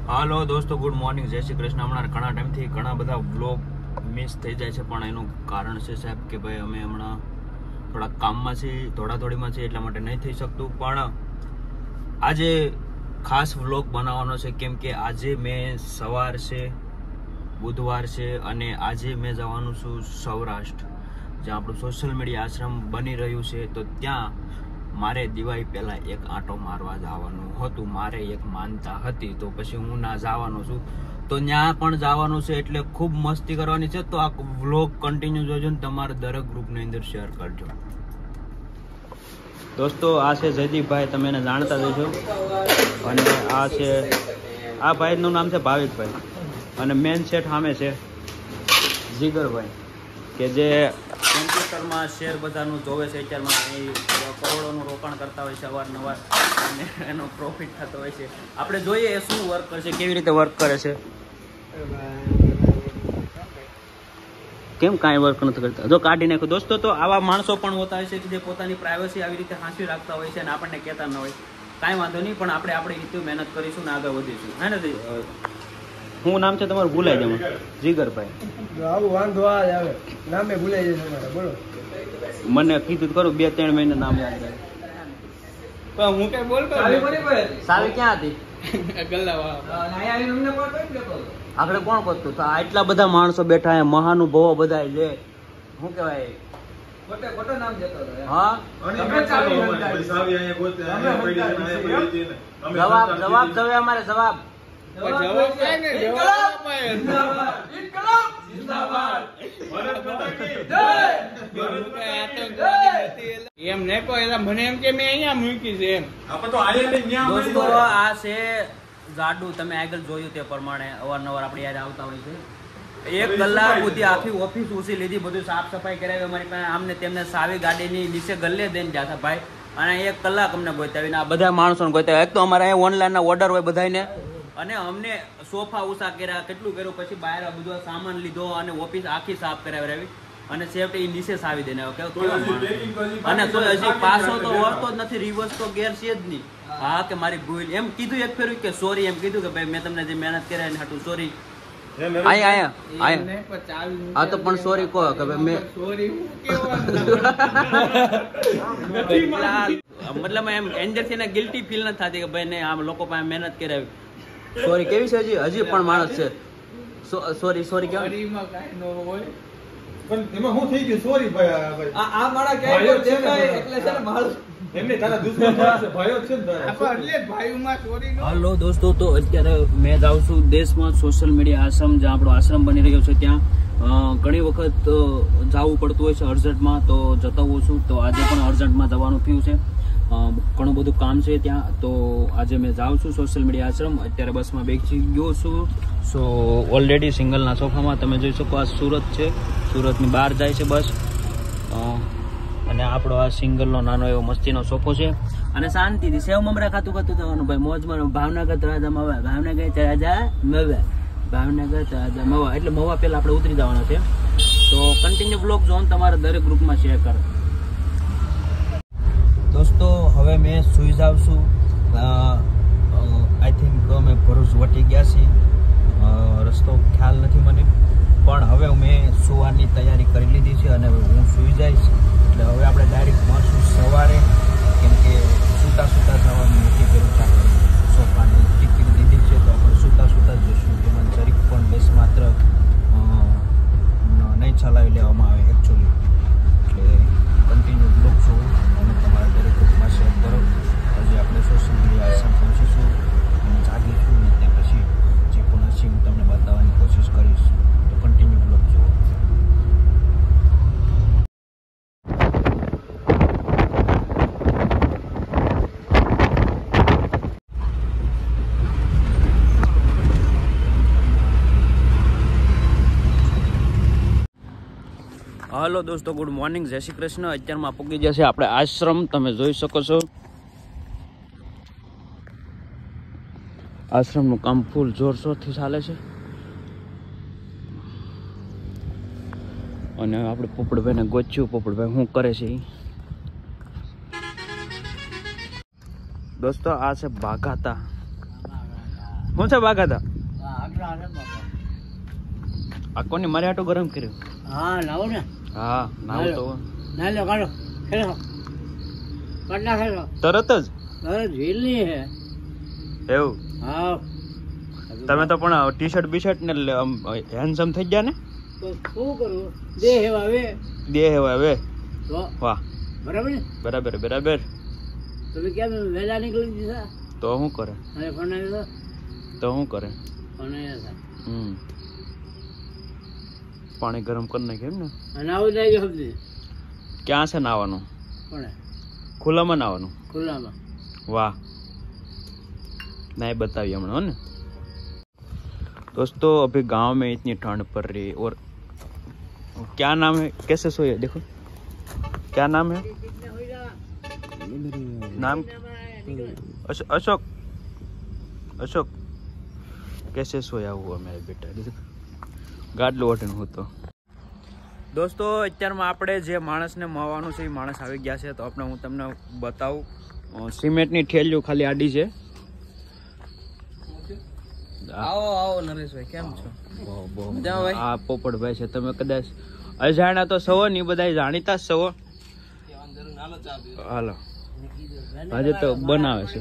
હાલો દોસ્તો, good morning, જય શ્રી કૃષ્ણ. હમણાં ઘણા ટાઈમથી ઘણા બધા વ્લોગ મિસ થઈ જાય છે, પણ એનું કારણ છે સાહેબ કે ભાઈ અમે હમણાં થોડા કામમાં છીએ, દોડાદોડીમાં છીએ, એટલા માટે નહીં થઈ શકતું. પણ આજે ખાસ વ્લોગ બનાવવાનો છે, કેમ કે આજે મેં સવાર છે, બુધવાર છે, અને આજે મેં જવાનું છું સૌરાષ્ટ્ર, જ્યાં આપણું સોશિયલ મીડિયા આશ્રમ બની રહ્યું છે. તો ત્યાં મારે દિવાળી પહેલા એક આંટો મારવા જવાનું હતું. મારે એક માનતા હતી, તો પછી હું ના જવાનો છું, તો ત્યાં પણ જવાનું છે. એટલે ખૂબ મસ્તી કરવાની છે. તો આ વ્લોગ કન્ટિન્યુ જોજો ને તમારા દરેક ગ્રુપની અંદર શેર કરજો. દોસ્તો, આ છે જયદીપભાઈ, તમે એને જાણતા જ છો. અને આ છે, આ ભાઈનું નામ છે ભાવિકભાઈ, અને મેન સેટ સામે છે જીગરભાઈ, કે જે કોમ્પ્યુટરમાં શેર બજારનું જોવે છે. અત્યારમાં એ કરોડોનું રોકાણ કરતા હોય છે અવારનવાર, અને એનો પ્રોફિટ થતો હોય છે. આપણે જોઈએ એ શું વર્ક કરે છે, કેવી રીતે વર્ક કરે છે. કેમ કાંઈ વર્ક નથી કરતા? જો કાઢી નાખો. દોસ્તો, તો આવા માણસો પણ હોતા હોય છે કે જે પોતાની પ્રાઇવસી આવી રીતે હાંસવી રાખતા હોય છે અને આપણને કહેતા ન હોય. કાંઈ વાંધો નહીં, પણ આપણે આપણી રીતે મહેનત કરીશું ને આગળ વધીશું. હે ને? શું નામ છે તમારું? ભૂલાઈ જવું. જીગરભાઈ. આવું વાંધો આવે, નામે ભૂલાઈ જશે મારે. બોલો, મને કીધું કરું 2-3 મહિના નામ યાદ રહે. પણ હું કઈ બોલતો સાવી ક્યાં હતી? આગળ કોણ કરતું? તો આટલા બધા માણસો બેઠા હે, મહાનુભાવો બધા છે. શું કહેવાય? ખોટો નામ જતો હતો. હા, જવાબ દવે અમારે જવાબ. એમ ને કોઈ મને એમ કે મેં અહીંયા મૂકી છે એમ. દોસ્તો, આ છે જાડુ. તમે આગળ જોયું તે પ્રમાણે અવારનવાર આપણે યાર આવતા હોય છે. 1 કલાક સુધી આખી ઓફિસ ઉસી લીધી, બધું સાફ સફાઈ કરાવી અમારી પાસે. આમને તેમને સાવી ગાડીની નીચે ગલ્લે દઈને ગયા હતા ભાઈ, અને 1 કલાક અમને ગોતાવીને આ બધા માણસોને ગોતાવ્યા. એક તો અમારે અહીંયા ઓનલાઈનના ઓર્ડર હોય બધાને, અને અમને સોફા ઉષા કર્યા, કેટલું કર્યું. પછી બહાર બધો સામાન લીધો અને ઓફિસ આખી સાફ કરાવી, અને સેફટી નીચે સાવી દેને. અને તો હજી પાછો તો વળતો જ નથી, રિવર્સ તો ગેર છે જ નહીં. હા, કે મારી ભૂલ એમ કીધું એક ફેરું કે સોરી, એમ કીધું કે ભાઈ મેં તમને જે મહેનત કર્યા એને હાટું સોરી. આ તો પણ સોરી કહો કે ભાઈ મેં મતલબ એમ એન્જર છે ને, ગિલ્ટી ફીલ નથી થતી કે ભાઈ નહીં આમ લોકો પાસે મહેનત કરાવી. સોરી કેવી છે? હજી પણ માણસ છે. સોરી કેવાય. પણ એમાં શું થઈ ગયું? સોરી ભાઈ, આ મારા ક્યાંય દેખાય એટલે છે ને મારું એમને તારા દુશ્મન છે, ભાઈઓ છે ને તારા. એટલે ભાઈઓમાં સોરી નો. હાલો દોસ્તો, તો અત્યારે મેં જાઉં છું દેશમાં સોશિયલ મીડિયા આશ્રમ, જ્યાં આપણો આશ્રમ બની રહ્યો છે. ત્યાં ઘણી વખત જવું પડતું હોય છે અર્જન્ટમાં, તો જતો હોઉં છું. તો આજે પણ અર્જન્ટમાં જવાનું થયું છે, ઘણું બધું કામ છે ત્યાં. તો આજે મેં જાઉં છું સોશિયલ મીડિયા આશ્રમ. અત્યારે બસમાં બેસી ગયો છું. સો ઓલરેડી સિંગલના સોફામાં તમે જોઈ શકો, આ સુરત છે, સુરતની બહાર જાય છે બસ. અને આપણો આ સિંગલનો નાનો એવો મસ્તીનો સોફો છે, અને શાંતિથી સેવ મમરા ખાતું જવાનું ભાઈ, મોજમાં. ભાવનગર તળાજા મવા, ભાવનગર તળાજા મવા, ભાવનગર તળાજા મવા. એટલે મવા પહેલા આપણે ઉતરી જવાના છે. તો કન્ટિન્યુ બ્લોગ જોન તમારા દરેક ગ્રુપમાં શેર કરો. દોસ્તો, હવે મેં સુઈ જાઉં છું. આઈ થિંક અમે ભરૂચ વટી ગયા છીએ, રસ્તો ખ્યાલ નથી મને, પણ હવે મેં સુવાની તૈયારી કરી લીધી છે, અને હું સુઈ જઈશ. એટલે હવે આપણે ડાયરેક્ટ મળશું સવારે, કેમ કે સૂતા જવાનું નથી કર્યું છે. આપણે સોફાની ટિકિટ દીધી છે, તો આપણે સૂતા જઈશું. જેમાં જરીક પણ બેસ માત્ર નહીં ચલાવી લેવામાં આવે એકચ્યુઅલી. એટલે કન્ટિન્યુ બ્લોગ જોવું અને તમારા દરેક ગ્રુપમાં શેર કરો. હજી આપણે સોશિયલ મીડિયા આશ્રમ પહોંચીશું અને જાગીશું, ને ત્યાં પછી જે પણ હશે હું તમને બતાવવાની કોશિશ કરીશ. તો કન્ટિન્યુ બ્લોગ જોવો. હાલો દોસ્તો, ગુડ મોર્નિંગ, જય શ્રી કૃષ્ણ. અત્યારમાં પૂગી જશે આપણે આશ્રમ. તમે જોઈ શકો છો આશ્રમનું કામ ફૂલ જોરશોરથી ચાલે છે. અને આપણે પોપડભાઈને ગોચ્યું, પોપડભાઈ શું કરે છે. દોસ્તો, આ છે બાઘાતા હું છે બાગા હતા આ કોની મારે આટો ગરમ કર્યું હા લાવો ને હા નાવ તો ના લો કાઢો ખેલો કટલા ખેલો તરત જ અરે ઝીલ ની હે એવું હા તમે તો પણ ટી શર્ટ બી શર્ટ ને હેન્ડસમ થઈ ગયા ને તો શું કરું દે હેવા હવે તો વાહ બરાબર ને બરાબર બરાબર તમે કેમ વહેલા નીકળી દીધા તો શું કરે અને ફોન આવ્યો તો શું કરે ફોન આવ્યો પાણી ગરમ કરી નાખે એમ ને અને આવું જાય સમજી ક્યાં છે નાવાનું કોણે ખુલ્લામાં નાવાનું ખુલ્લામાં वाह नहीं बताइए हमने ना दोस्तों अभी गांव में इतनी ठंड पड़ रही है और क्या नाम है कैसे सोए देखो क्या नाम है नाम अशोक अशोक कैसे सोया हुआ मेरा बेटा गाडलो वटन हो तो दोस्तों અત્યારમાં આપણે જે માણસને મળવાનું છે એ માણસ આવી ગયા છે તો આપણે હું તમને બતાવું સિમેન્ટની ઠેલીઓ ખાલી આડી છે આવો આવો નરેશભાઈ કેમ છો આ પોપટભાઈ છે તમે કદાચ અજાણ્યા તો સવો ને બધા જાણીતા સવો હાલો આજે તો બનાવે છે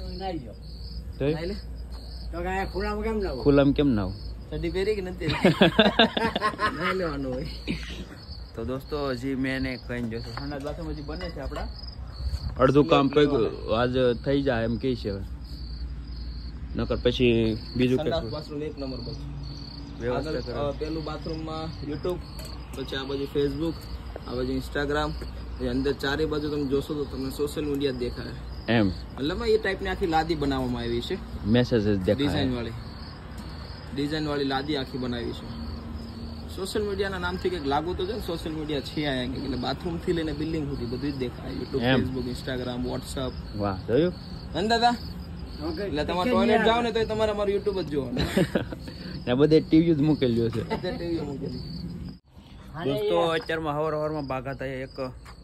ખુલ્લામાં કેમ ના ચડી પહેરી કે નથી નહીં લેવાનું હોય તો દોસ્તો હજી મેં કઈ જોશું ઠંડા બાથરૂમ હજી બને છે આપડા અડધું કામ આજ થઈ જાય એમ કે છે નકર પછી બીજું બાથરૂમ એક નંબર બસ વ્યવસ્થા પેલું બાથરૂમમાં યુટ્યુબ પછી આ બાજુ ફેસબુક આ બાજુ ઇન્સ્ટાગ્રામ એ અંદર ચારે બાજુ તમે જોશો તો તમને સોશિયલ મીડિયા દેખાય એમ મતલબ એ ટાઈપની આખી લાદી બનાવવામાં આવી છે મેસેजेस દેખાય ડિઝાઇન વાળી લાદી આખી બનાવી છે સોશિયલ મીડિયાના નામથી કંઈક લાગુ તો છે સોશિયલ મીડિયા છે અહીંયા એટલે બાથરૂમ થી લઈને બિલ્ડિંગ સુધી બધું જ દેખાય યુટ્યુબ ફેસબુક ઇન્સ્ટાગ્રામ વોટ્સઅપ વાહ જોયું દાદા એટલે તમારે ટોયલેટ જાવ ને તો તમારે અમારું યુટ્યુબ જ જોવાનું ને બધે ટીવી જ મૂકેલ્યો છે ટીવી મૂકેલી દોસ્તો અત્યારમાં હવારમાં બાગાતા એક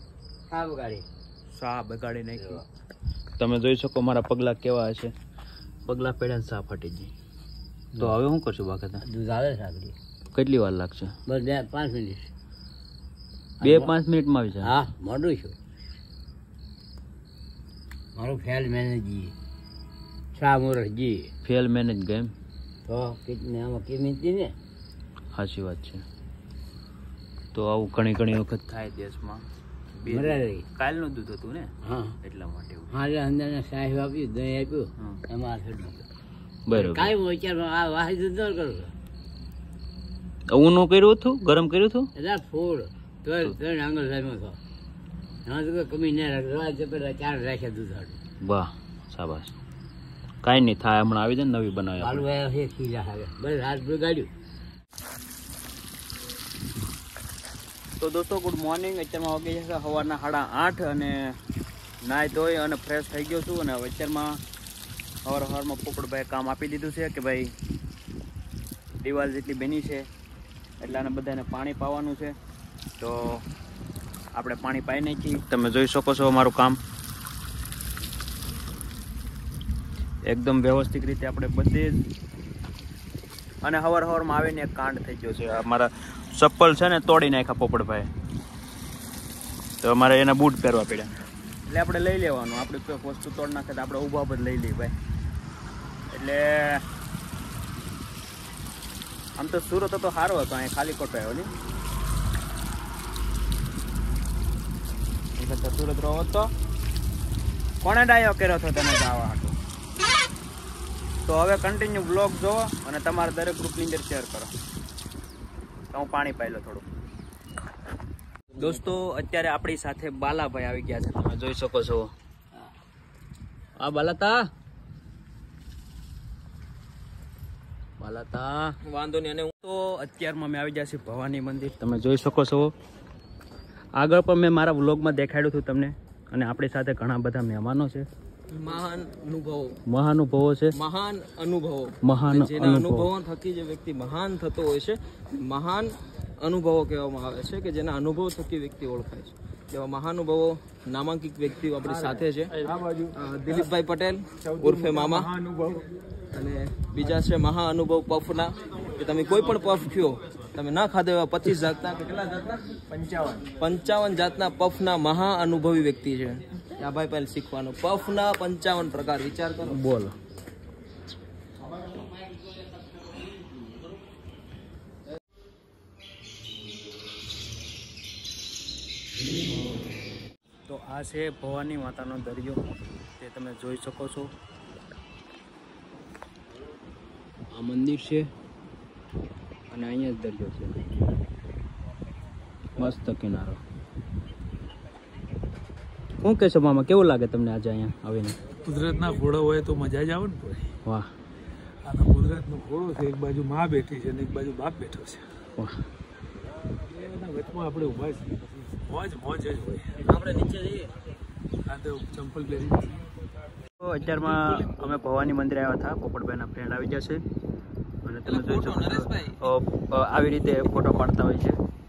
સા બગાડી નાખ્યો તમે જોઈ શકો મારા પગલા કેવા હશે પગલા પડ્યા સા ફાટી ગઈ તો હવે શું કરશું બાગાતા દૂધ આવે સાગરી કેટલી વાર લાગશે બસ 5 મિનિટ 2-5 મિનિટમાં આવી જાય હા મોડું છું મારું ફેલ મેનેજ જી શા મોરસ જી ફેલ મેનેજ ગેમ તો કિતને આમાં કિંમતી ને સાચી વાત છે તો આવું ઘણી વખત થાય દેશમાં કાલનું દૂધ હતું ને હા એટલા માટે હા અંદર સાહેબ આપ્યું દહીં આપ્યું એમાં બરોબર કાંઈ વિચારમાં આ વાહી દૂધ ન કરું ઊનું કર્યું હતું ગરમ કર્યું હતું એટલે ફૂડ તો આંગળ સાહેબ હતો હા તો કમી ના રાખે પેલા 4 રાખ્યા દૂધ વાહ શાબાશ કાંઈ નહીં થાય હમણાં આવી જાય નવી બનાવી ચાલુ આવ્યા છે ખીલા આવે બસ હાથ બગાડ્યું તો દોસ્તો ગુડ મોર્નિંગ અત્યારમાં વાગી જશે સવારના 8:30 અને નાહી ધોઈ અને ફ્રેશ થઈ ગયો છું અને અત્યારમાં સવારમાં પોપટભાઈ કામ આપી દીધું છે કે ભાઈ દિવાલ જેટલી બની છે એટલે આને બધાને પાણી પાવાનું છે તો આપણે પાણી પાઈ નાખી તમે જોઈ શકો છો અમારું કામ એકદમ વ્યવસ્થિત રીતે આપણે બધે જ અને સવારમાં આવીને એક કાંડ થઈ ગયો છે અમારા ચપ્પલ છે ને તોડી નાખ્યા પોપટભાઈ તો અમારે એના બૂટ પહેરવા પડ્યા એટલે આપણે લઈ લેવાનું આપણે કોઈ વસ્તુ તોડ નાખે તો આપણે ઊભા પર લઈ લઈએ ભાઈ એટલે આમ તો સુરત તો સારો હતો અહીંયા ખાલી કોટ આવ્યો ને સુરત રહો તો કોણે ડાયો કર્યો હતો તને જવા હાટું તો હવે કન્ટિન્યુ બ્લોગ જોવો અને તમારા દરેક ગ્રુપની અંદર શેર કરો તો હું પાણી પાઈ લો થોડું દોસ્તો અત્યારે આપણી સાથે બાલાભાઈ આવી ગયા છે તમે જોઈ શકો છો આ બાલાતા વાંધો નહીં અને હું તો અત્યારમાં મેં આવી ગયા છે ભવાની મંદિર તમે જોઈ શકો છો આગળ પણ મેં મારા વ્લોગમાં દેખાડ્યું હતું તમને અને આપણી સાથે ઘણા બધા મહેમાનો છે મહાન અનુભવો થકી જે વ્યક્તિ મહાન થતો હોય છે મહાન અનુભવો કહેવામાં આવે છે કે જેના અનુભવ થકી વ્યક્તિ ઓળખાય છે જેવા મહાનુભાવો નામાંકિત વ્યક્તિઓ આપણી સાથે છે દિલીપભાઈ પટેલ ઉર્ફે મામા અને બીજા છે મહાઅનુભવ પફના, કે તમે કોઈ પણ પફ કયો તમે ના ખાધો એવા 25 જાતના કે કેટલા જાતના 55 જાતના પફના મહાઅનુભવી વ્યક્તિ છે આ ભાઈ પહેલા શીખવાનું પફના 55 પ્રકાર વિચાર કરો બોલો તો આ છે ભવાની માતાનો દરિયો, તે તમે જોઈ શકો છો. આ મંદિર છે અને અહીંયા જ દરિયો છે. મસ્ત કિનારો. શું કહેશો મામા, કેવું લાગે તમને આજે અહીંયા આવીને? કુદરતના ખોળો હોય તો મજા જ આવે ને ભાઈ. વાહ, આ તો કુદરતનો ખોળો છે. એક બાજુ માં બેઠી છે અને એક બાજુ બાપ બેઠો છે. વાહ, એના વચમાં આપણે ઊભા છીએ. મોજ મોજ જ હોય. આપણે નીચે જઈએ. આ તો ચંપલ પહેરી. તો અત્યારમાં અમે ભવાની મંદિર આવ્યા હતા. પોપટભાઈના ફ્રેન્ડ આવી ગયા છે અને તમે જોઈ શકો છો આવી રીતે ફોટો પાડતા હોય છે.